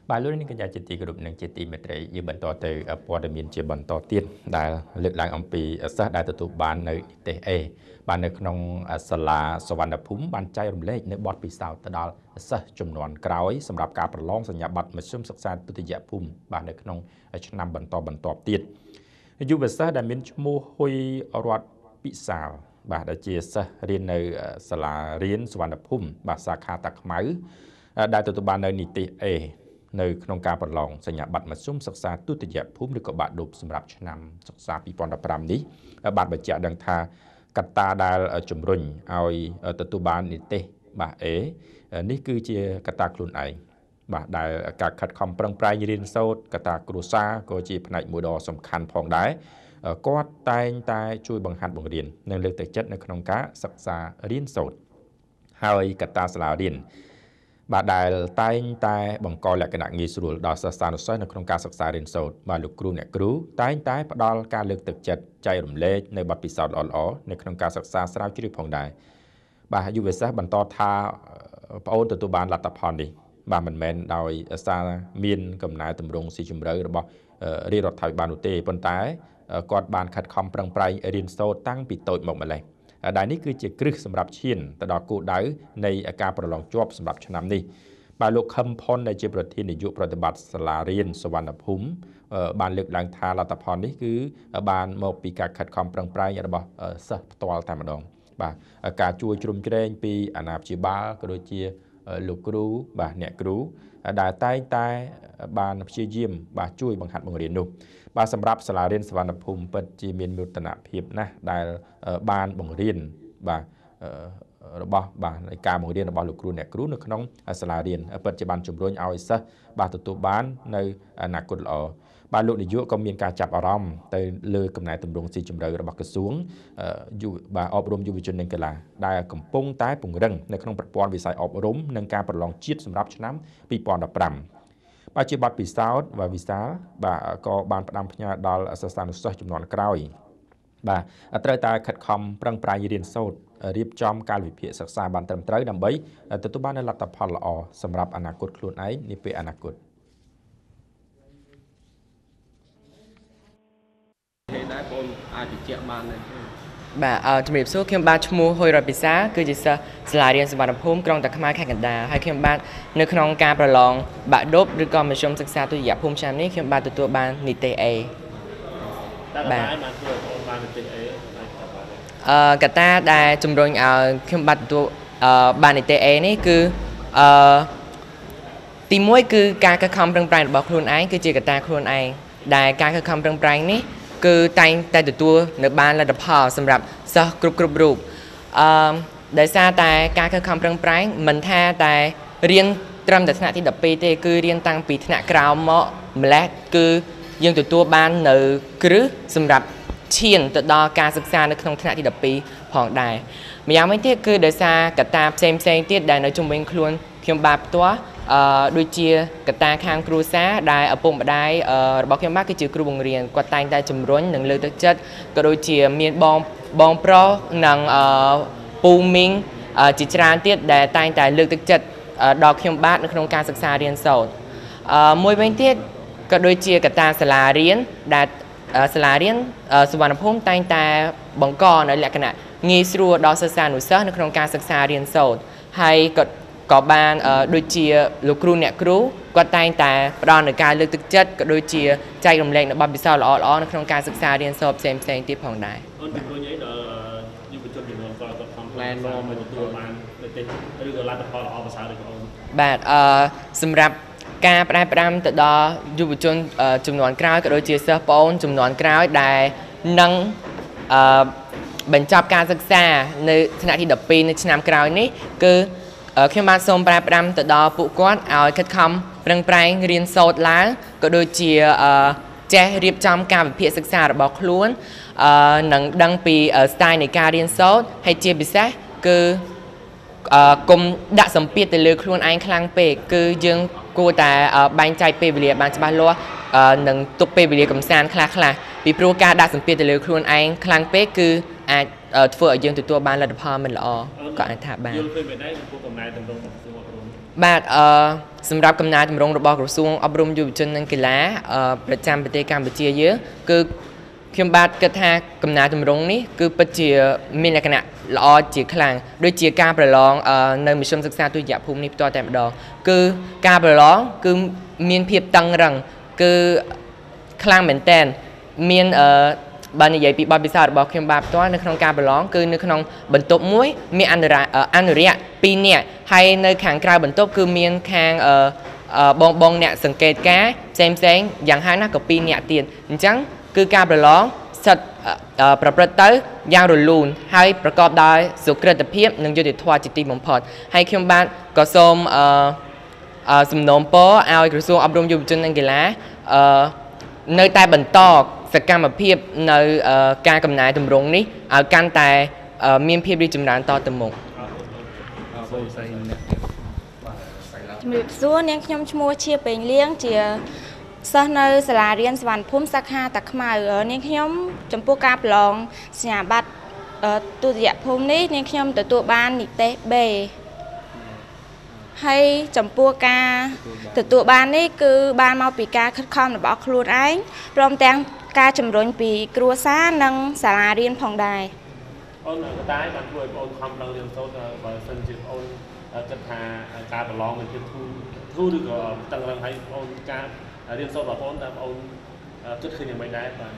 Bài lúc này cái chỉ group năng chỉ mệt rây như bận to từព័ត៌មានជាបន្តទៀតដែលលើកឡើងអំពីសិស្សដែលទទួលបាននៅនិទេស A បាននៅក្នុងសាលាសវណ្ណភូមិបានចែករំលែកនៅបទពិសោធន៍ទៅដល់សិស្សចំនួនក្រោយសម្រាប់ការប្រឡងសញ្ញាបត្រមធ្យមសិក្សាទុតិយភូមិបាននៅក្នុងឆ្នាំបន្តទៀតយុវសិស្សដែលមានឈ្មោះហ៊ុយរតពិសាលបាទដែលជាសិស្សរៀននៅសាលារៀនសវណ្ណភូមិបាទសាខាតាខ្មៅដែលទទួលបាននៅនិទេស A នៅក្នុងការប្រឡងសញ្ញាបត្រមធ្យមសិក្សាទុតិយភូមិឬក៏បាក់ឌុបសម្រាប់ឆ្នាំសិក្សា2015នេះបានបញ្ជាក់ដឹងថាកត្តាដែលជំរុញឲ្យទទួលបាននិទេសបាទ A នេះគឺជាកត្តាខ្លួនឯងបាទដែលការខិតខំប្រឹងប្រែងរៀនសូត្រកត្តាគ្រួសារក៏ជាផ្នែកមួយដ៏សំខាន់ផងដែរគាត់តែងតែជួយបង្ហាត់បង្រៀននិងលើកទឹកចិត្តនៅក្នុងការសិក្សារៀនសូត្រហើយកត្តាសាលារៀនបាទដែលតែងតែបង្កលក្ខណៈងាយស្រួលដល់សិស្សានុសិស្សនៅក្នុងការសិក្សារៀនសូត្របាទលោកគ្រូអ្នកគ្រូតែងតែផ្ដល់ការលើកទឹកចិត្តចែករំលែកនៅបទពិសោធន៍ល្អៗនៅក្នុងការសិក្សាស្រាវជ្រាវផងដែរបាទយុវសិស្សបន្តថាប្អូនទទួលបានលទ្ធផលនេះបាទមិនមែនដោយសារមានកំណែតម្រង់ស៊ីជម្រៅរបស់រាជរដ្ឋាភិបាលនោះទេប៉ុន្តែគាត់បានខិតខំប្រឹងប្រែងរៀនសូត្រតាំងពីតូចមកម្លេះដែលនេះគឺជាគ្រឹះសម្រាប់ឈានទៅដល់គោលដៅនៃការប្រឡងជាប់សម្រាប់ឆ្នាំនេះបាទលោកខឹមផុនដែលជាប្រធាននាយកប្រតិបត្តិសាលារៀនសវណ្ណភូមិបានលើកឡើងថាលទ្ធផលនេះគឺបានមកពីការខិតខំប្រឹងប្រែងរបស់សិស្សផ្ទាល់តែម្ដងបាទការជួយជ្រោមជ្រែងពីអាណាព្យាបាលក៏ដូចជាលោកគ្រូបាទអ្នកគ្រូដែលតែងតែបានព្យាយាមបាទជួយបង្ហាត់បង្រៀននោះបាទសម្រាប់សាលារៀនសវណ្ណភូមិពិតជាមានមោទនភាពណាស់ដែលបានបង្រៀនបាទរបស់បាទនៃការបង្រៀនរបស់លោកគ្រូអ្នកគ្រូនៅក្នុងសាលារៀនពិតជាបានជំរុញឲ្យសិស្សបាទទទួលបាននៅអនាគតល្អបាទលោកនាយកក៏មានការចាប់អារម្មណ៍ទៅលើកំណែតម្រង់ស៊ីជម្រៅរបស់ក្រសួងបាទអប់រំយុវជននិងកីឡាដែលកំពុងតែពង្រឹងនៅក្នុងប្រព័ន្ធវិស័យអប់រំនិងការប្រឡងជាតិសម្រាប់ឆ្នាំ2015បាទជាបទពិសោធន៍បាទវិសាលបាទក៏បានផ្ដាំផ្ញើដល់សិស្សានុសិស្សចំនួនក្រោយបាទត្រូវតែខិតខំប្រឹងប្រែងរៀនសូត្ររៀបចំកាលវិភាគសិក្សាបានត្រឹមត្រូវដើម្បីទទួលបានលទ្ធផលល្អសម្រាប់អនាគតខ្លួនឯងនាពេលអនាគតដែរបងអាចជែកបានទេបាទជំរាបសួរខ្ញុំបាទឈ្មោះហ៊ុយរតពិសាគឺជាសិស្សសាលារៀនសវណ្ណភូមិក្រុងតាខ្មៅខេត្តកណ្ដាលហើយខ្ញុំបាទនៅក្នុងការប្រឡងបាក់ឌុបឬក៏មធ្យមសិក្សាទុតិយភូមិឆ្នាំនេះខ្ញុំបាទទទួលបាននិទេស A បាទបានធ្វើបងបាននិទេស A កត្តាដែលជំរុញឲ្យខ្ញុំបាទទទួលបាននិទេស A នេះគឺទី1គឺការខិតខំប្រឹងប្រែងរបស់ខ្លួនឯងគឺជាកត្តាខ្លួនឯងដែលការខិតខំប្រឹងប្រែងនេះគឺតែងតែទទួលនៅបានលទ្ធផលសម្រាប់សិស្សគ្រប់រូបដោយសារតែការខិតខំប្រឹងប្រែងមិនថាតែរៀនត្រឹមតែថ្នាក់ទី12ទេគឺរៀនតាំងពីថ្នាក់ក្រោមមកម្លេះគឺយើងទទួលបាននៅគ្រឹះសម្រាប់ឈានទៅដល់ការសិក្សានៅក្នុងថ្នាក់ទី12ផងដែរម្យ៉ាងវិញទៀតគឺដោយសារកត្តាផ្សេងទៀតដែលនៅជុំវិញខ្លួនខ្ញុំបាទផ្ទាល់ដូចជាកត្តាខាងគ្រួសារដែលឪពុកម្ដាយរបស់ខ្ញុំបាទគឺជាគ្រូបង្រៀនគាត់តែងតែជំរុញនិងលើកទឹកចិត្តក៏ដូចជាមានបងប្រុសនិងពូមីងជាច្រើនទៀតដែលតែងតែលើកទឹកចិត្តដល់ខ្ញុំបាទនៅក្នុងការសិក្សារៀនសូត្រមួយវិញទៀតក៏ដូចជាកត្តាសាលារៀនដែលសាលារៀនសវណ្ណភូមិតែងតែបង្កនៅលក្ខណៈងាយស្រួលដល់សិស្សានុសិស្សនៅក្នុងការសិក្សារៀនសូត្រហើយក៏បានដូចជាលោកគ្រូអ្នកគ្រូគាត់តែងតែផ្ដល់នូវការលើកទឹកចិត្តក៏ដូចជាចែករំលែកនៅបទពិសោធន៍ល្អៗនៅក្នុងការសិក្សារៀនសូត្រផ្សេងទៀតផងដែរអូនជំរុញអីដល់យុវជនចំនួនគាត់ខំផ្លែនាំមកទទួលបានទៅទេឬក៏លទ្ធផលល្អប្រសើរដូចបងបាទសម្រាប់ការផ្ដាច់ផ្ដាំទៅដល់យុវជនចំនួនក្រោយក៏ដូចជាសិស្សប្អូនចំនួនក្រោយដែលនឹងបញ្ចប់ការសិក្សានៅថ្នាក់ទី12នៅឆ្នាំក្រោយនេះគឺខ្ញុំបានសូមផ្ដាំទៅដល់ពួកគាត់ឲ្យខិតខំប្រឹងប្រែងរៀនសូត្រឡើងក៏ដូចជាចេះរៀបចំការវិភាគសិក្សារបស់ខ្លួននិងដឹងពី style នៃការរៀនសូត្រហើយជាពិសេសគឺគុំដាក់សម្ពាធទៅលើខ្លួនឯងខ្លាំងពេកគឺយើងគួរតែបែងចែកពេលវេលាបានច្បាស់លាស់និងទុកពេលវេលាកំសាន្តខ្លះពីព្រោះការដាក់សម្ពាធទៅលើខ្លួនឯងខ្លាំងពេកគឺអាចធ្វើឲ្យយើងទទួលបានលទ្ធផលមិនល្អក៏អាចថាបានយល់ឃើញបែបនេះចំពោះកំណែតម្រង់របស់ក្រសួងអប់រំបាទសម្រាប់កំណែតម្រង់របស់ក្រសួងអប់រំយុវជននិងកីឡាប្រចាំប្រទេសកម្ពុជាយើងគឺខ្ញុំបាទគិតថាកំណែតម្រង់នេះគឺពិតជាមានលក្ខណៈល្អជាខ្លាំងដូចជាការប្រឡងនៅមជ្ឈមសិក្សាទុតិយភូមិនេះផ្ទាល់តែម្ដងគឺការប្រឡងគឺមានភាពតឹងរឹងគឺខ្លាំងមែនតែនមានបើនិយាយពីបទពិសោធន៍របស់ខ្ញុំបាទផ្ទាល់នៅក្នុងការប្រឡងគឺនៅក្នុងបន្ទប់មួយមានអនុរិយ2នាក់ហើយនៅខាងក្រៅបន្ទប់គឺមានខាងបងអ្នកសង្កេតការផ្សេងយ៉ាងហោចណាស់ក៏2នាក់ទៀតអញ្ចឹងគឺការប្រឡងសិតប្រព្រឹត្តទៅយ៉ាងរលូនហើយប្រកបដោយសុក្រិតភាពនិងយុត្តិធម៌ជាទីបំផុតហើយខ្ញុំបាទក៏សូមសំណូមពរឲ្យក្រសួងអប់រំយុវជននិងកីឡានៅតែបន្តសកម្មភាពនៅការកំណែតម្រង់នេះឲ្យកាន់តែមានភាពរីកចម្រើនតទៅមុខជំរាបសួរនាងខ្ញុំឈ្មោះជាពេញលៀងជាសិស្សនៅសាលារៀនសវណ្ណភូមិសាខាតាខ្មៅនាងខ្ញុំចំពោះការប្រឡងសញ្ញាបត្រទុតិយភូមិនេះនាងខ្ញុំទទួលបាននិទេស B ហើយចំពោះការទទួលបាននេះគឺបានមកពីការខិតខំរបស់ខ្លួនឯងព្រមទាំងការជំរុញពីគ្រួសារនិងសាលារៀនផងដែរអូនក៏តែបានជួយបងអូនខំប្រឹងរៀនសូត្របើសិនជាអូនគិតថាការប្រឡងមានភាពធូរឬក៏តឹងរឹងឲ្យអូនការរៀនសូត្ររបស់បងអូនតែអូនគិតឃើញយ៉ាងម៉េចដែរបាទ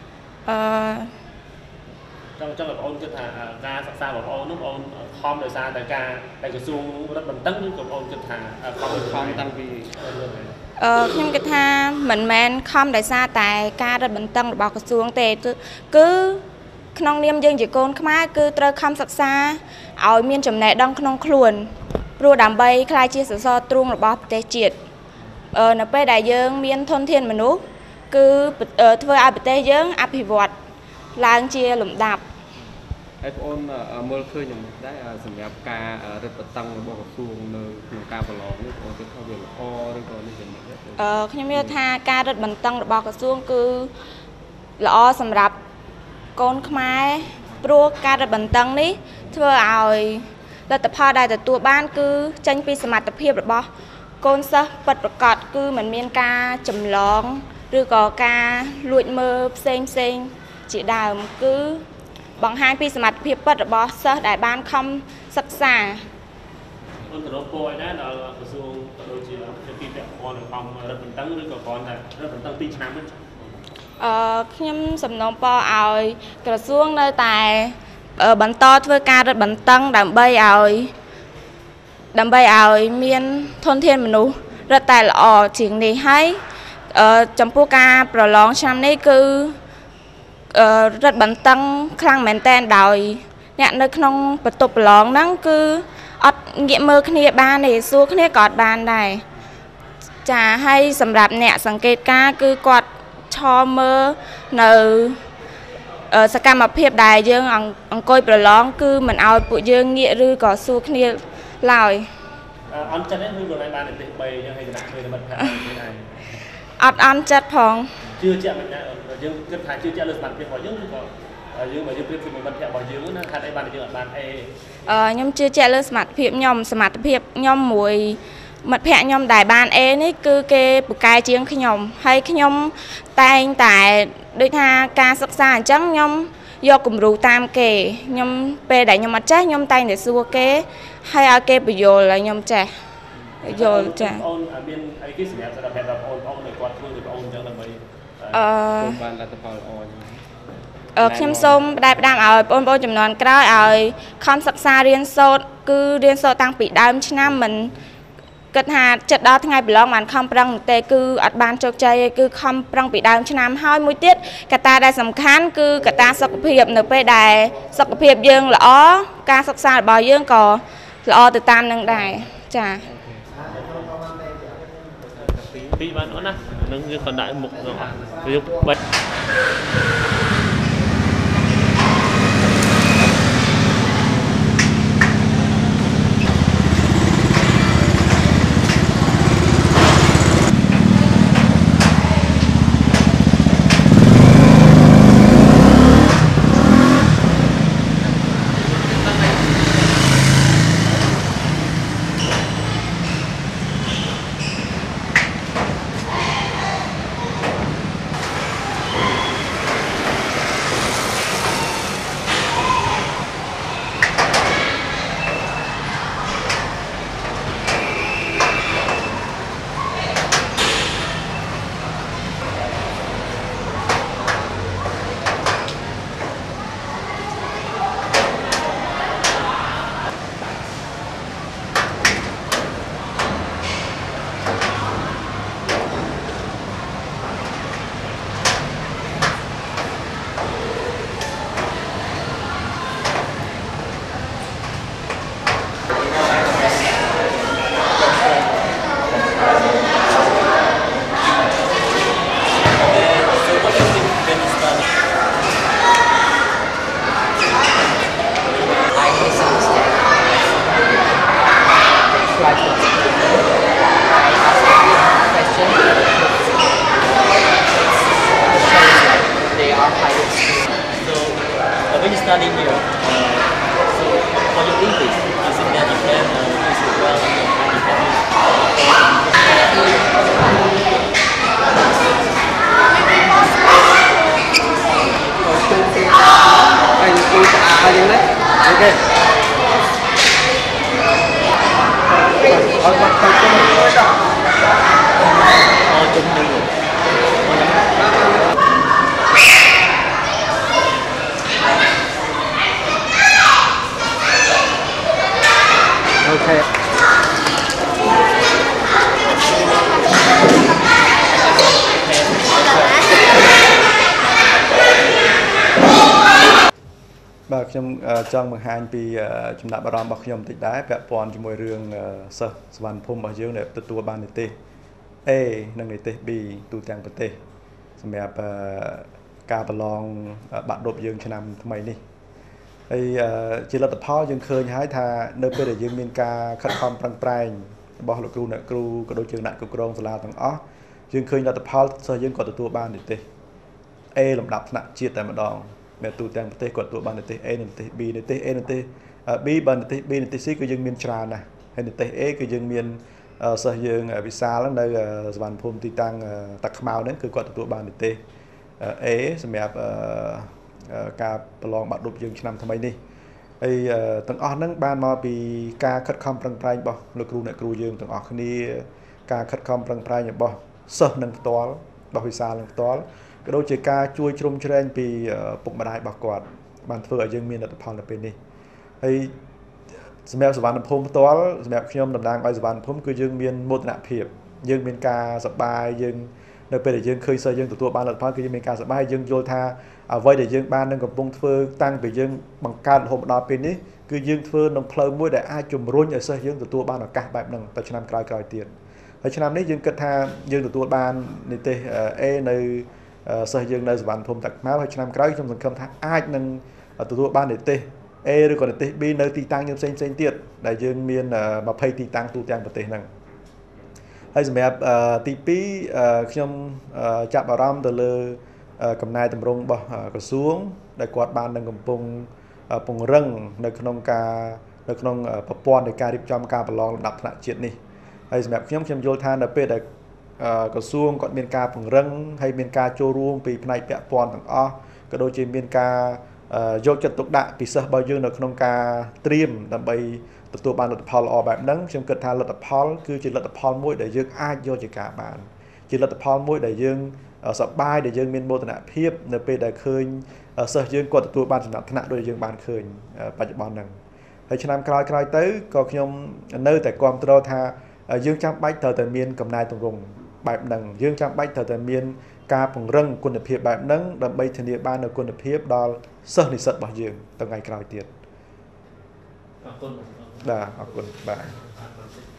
ចង់បងអូនគិតថាការសិក្សារបស់អូននោះអូនខំដោយសារតែការតែក្រសួងរដ្ឋបន្ទឹងឬក៏អូនគិតថាខំតាំងពីខ្ញុំគិតថាមិនមែនខំដោយសារតែការរឹតបន្តឹងរបស់ក្រសួងទេគឺក្នុងនាមយើងជាកូនខ្មែរគឺត្រូវខំសិក្សាឲ្យមានចំណេះដឹងក្នុងខ្លួនព្រោះដើម្បីក្លាយជាសសរទ្រូងរបស់ប្រទេសជាតិនៅពេលដែលយើងមានធនធានមនុស្សគឺធ្វើឲ្យប្រទេសយើងអភិវឌ្ឍឡើងជាលំដាប់ហើយបងអូនមើលឃើញយ៉ាងម៉េចដែរសម្រាប់ការរឹតបន្តឹងរបស់ក្រសួងនៅក្នុងការប្រឡងនេះបងគិតថាវាល្អឬក៏នេះយ៉ាងម៉េចខ្ញុំយល់ថាការរឹតបន្តឹងរបស់ក្រសួងគឺល្អសម្រាប់កូនខ្មែរព្រោះការរឹតបន្តឹងនេះធ្វើឲ្យលទ្ធផលដែលទទួលបានគឺចេញពីសមត្ថភាពរបស់កូនសិស្សពិតប្រាកដគឺមិនមានការចម្លងឬក៏ការលួចមើលផ្សេងជាដើមគឺបង្ហាញពីសមត្ថភាពពិតរបស់សិស្សដែលបានខំសិក្សាអូនទៅរកពលឲ្យដែរដល់ក្រសួងដូចជាពីពាក់ព័ន្ធនឹងខំរឹតបន្តឹងឬក៏គ្រាន់តែរឹតបន្តឹង2ឆ្នាំវិញខ្ញុំសំណូមពរឲ្យក្រសួងនៅតែបន្តធ្វើការរឹតបន្តឹងដើម្បីឲ្យមានធនធានមនុស្សរឹតតែល្អជាងនេះហើយចំពោះការប្រឡងឆ្នាំនេះគឺរឹតបន្តឹងខ្លាំងមែនទែនដោយអ្នកនៅក្នុងបន្ទប់ប្រឡងហ្នឹងគឺអត់ងាកមើលគ្នាបានទេសួរគ្នាក៏អត់បានដែរចាហើយសម្រាប់អ្នកសង្កេតការគឺគាត់ឈរមើលនៅសកម្មភាពដែលយើងអង្គុយប្រឡងគឺមិនឲ្យពួកយើងងាកឬក៏សួរគ្នាឡើយអន់ចិត្តទេឬក៏បាននិទេស3អញ្ចឹងឲ្យគណៈធ្វើមិត្តភក្តិខ្លួនឯងអត់អន់ចិត្តផងជឿជាក់មិនដែរយើងគិតថាជឿជាក់លើសមត្ថភាពរបស់យើងឬក៏យើងបើយើងប្រៀបធៀបមិត្តភក្តិរបស់យើងណាថាអីបានយើងអត់បានខ្ញុំជឿជាក់លើសមត្ថភាពខ្ញុំមួយមិត្តភក្តិខ្ញុំដែលបាន A នេះគឺគេពូកែជាងខ្ញុំហើយខ្ញុំតែងតែដូចថាការសិក្សាអញ្ចឹងខ្ញុំយកគំរូតាមគេខ្ញុំពេលដែលខ្ញុំអត់ចេះខ្ញុំតែងតែសួរគេហើយឲ្យគេបញ្យល់ឲ្យខ្ញុំចេះយល់ចាអូនមានអីគេសម្រាប់សម្រាប់បងអូនគាត់ធ្វើដូចបងអូនអញ្ចឹងដើម្បីបានលទ្ធផលល្អខ្ញុំសូមផ្ដាំឲ្យបងប្អូនចំនួនក្រោយឲ្យខំសិក្សារៀនសូត្រគឺរៀនសូត្រតាំងពីដើមឆ្នាំមិនគិតថាចិត្តដល់ថ្ងៃប្រឡងបានខំប្រឹងទេគឺអត់បានជោគជ័យគឺខំប្រឹងពីដើមឆ្នាំហើយមួយទៀតកត្តាដែលសំខាន់គឺកត្តាសុខភាពនៅពេលដែលសុខភាពយើងល្អការសិក្សារបស់យើងក៏ល្អទៅតាមនឹងដែរចាពីបានអូនណានឹងយើងcònដាក់មុខនោះយើងបិទโอเคបាទខ្ញុំចង់បង្ហាញពីចំណាប់អារម្មណ៍របស់ខ្ញុំតិចដែរពាក់ព័ន្ធជាមួយរឿងសិស្សសវណ្ណភូមិរបស់យើងដែលទទួលបាននិទេស A និងនិទេស B ទូទាំងប្រទេសសម្រាប់ការប្រឡងបាក់ឌុបយើងឆ្នាំថ្មីនេះហើយជាលទ្ធផលយើងឃើញហើយថានៅពេលដែលយើងមានការខិតខំប្រឹងប្រែងរបស់លោកគ្រូអ្នកគ្រូក៏ដូចជាអ្នកគ្រប់គ្រងសាលាទាំងអស់យើងឃើញលទ្ធផលសិស្សយើងក៏ទទួលបាននិទេស A លំដាប់ថ្នាក់ជាតិតែម្ដងនៅទូទាំងប្រទេសគាត់ទទួលបាននិទេស A និងនិទេស B និទេស A និទេស B បើនិទេស B និទេស C គឺយើងមានច្រើនណាស់ហើយនិទេស A គឺយើងមានសិស្សយើងវិសាលនៅសវណ្ណភូមិទីតាំងតាក់ខ្មៅហ្នឹងគឺគាត់ទទួលបាននិទេស A សម្រាប់ការប្រឡងបាក់ឌុបយើងឆ្នាំថ្មីនេះហើយទាំងអស់ហ្នឹងបានមកពីការខិតខំប្រឹងប្រែងរបស់លោកគ្រូអ្នកគ្រូយើងទាំងអស់គ្នាការខិតខំប្រឹងប្រែងរបស់សិស្សនឹងផ្ទាល់របស់វិសាលនឹងផ្ទាល់ក៏ដូចជាការជួយជ្រោមជ្រែងពីពុកម្ដាយរបស់គាត់បានធ្វើឲ្យយើងមានលទ្ធផលនៅពេលនេះហើយសម្រាប់សវណ្ណភូមិផ្ទាល់សម្រាប់ខ្ញុំតំណាងឲ្យសវណ្ណភូមិគឺយើងមានមោទនភាពយើងមានការសប្បាយយើងនៅពេលដែលយើងឃើញសិស្សយើងទទួលបានលទ្ធផលគឺយើងមានការសប្បាយយើងយល់ថាអ្វីដែលយើងបាននឹងកំពុងធ្វើតាំងពីយើងបង្កើតរហូតដល់ពេលនេះគឺយើងធ្វើក្នុងផ្លូវមួយដែលអាចជំរុញឲ្យសិស្សយើងទទួលបានឱកាសបែបហ្នឹងទៅឆ្នាំក្រោយៗទៀតហើយឆ្នាំនេះយើងគិតថាយើងទទួលបាននិទេស A នៅសិស្សយើងនៅសវណ្ណភូមិតាក់ខ្មៅហើយឆ្នាំក្រោយខ្ញុំសង្ឃឹមថាអាចនឹងទទួលបាននិទេស A ឬក៏និទេស B នៅទីតាំងផ្សេងទៀតដែលយើងមាន20ទីតាំងទូទាំងប្រទេសហ្នឹងហើយសម្រាប់ទី2ខ្ញុំចាប់អារម្មណ៍ទៅលើកំណែតម្រង់របស់ក្រសួងដែលគាត់បាននឹងកំពុងពង្រឹងនៅក្នុងប្រព័ន្ធនៃការរៀបចំការប្រឡងលំដាប់ថ្នាក់ជាតិនេះហើយសម្រាប់ខ្ញុំយល់ថានៅពេលដែលក្រសួងគាត់មានការពង្រឹងហើយមានការចូលរួមពីផ្នែកពាក់ព័ន្ធទាំងអស់ក៏ដូចជាមានការយកចិត្តទុកដាក់ពីសិស្សរបស់យើងនៅក្នុងការត្រៀមដើម្បីទទួលបានលទ្ធផលល្អបែបហ្នឹងខ្ញុំគិតថាលទ្ធផលគឺជាលទ្ធផលមួយដែលយើងអាចយកជាការបានជាលទ្ធផលមួយដែលយើងសប្បាយដែលយើងមានមោទនភាពនៅពេលដែលឃើញសិស្សយើងគាត់ទទួលបានចំណាត់ថ្នាក់ដូចយើងបានឃើញបច្ចុប្បន្នហ្នឹងហើយឆ្នាំក្រោយទៅក៏ខ្ញុំនៅតែគាំទ្រថាយើងចាំបាច់ត្រូវតែមានកំណែទម្រង់បែបហ្នឹងយើងចាំបាច់ត្រូវតែមានការពង្រឹងគុណភាពបែបហ្នឹងដើម្បីធានាបាននូវគុណភាពដល់សិស្សនិស្សិតរបស់យើងថ្ងៃក្រោយទៀតអរគុណបាទអរគុណបាទ